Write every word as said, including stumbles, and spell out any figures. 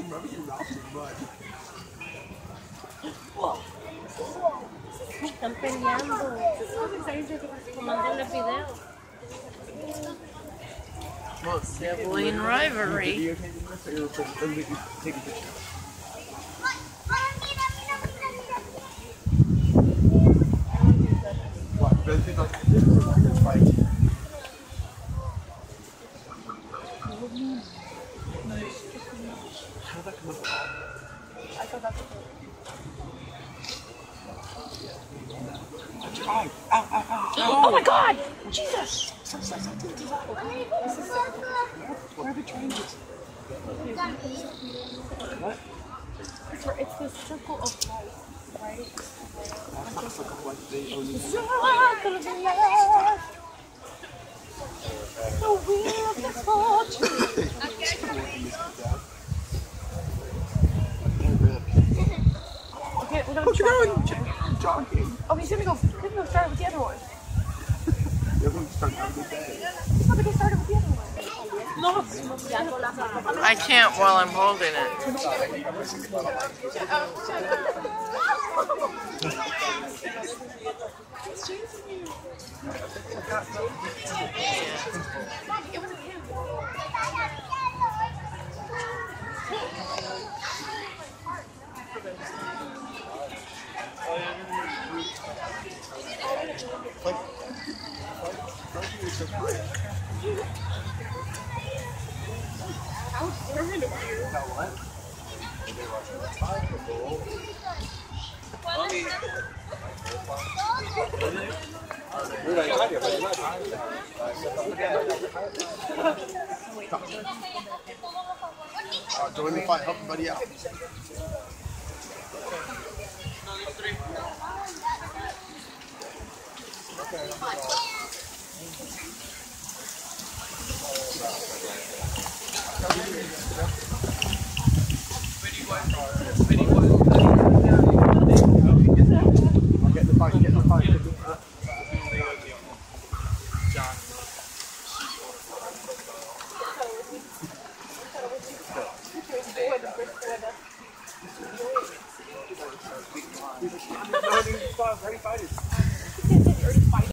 rubbing your mouth too much. Están peleando. Tomando el video. Sibling rivalry. Oh my God! Jesus! Where are the trains? What? It's, it's the circle of life, right? That's not a circle of life. They only The circle of life. The wheel of the fortune. Okay, we're gonna What's going on? Jogging. Oh, he's gonna go. He's gonna go start with the other one. You're going to start having a good day. He's gonna go start with the other one. I can't while I'm holding it. Uh, join the fight, help everybody out. Get the fight, get the fight. Ready fighters.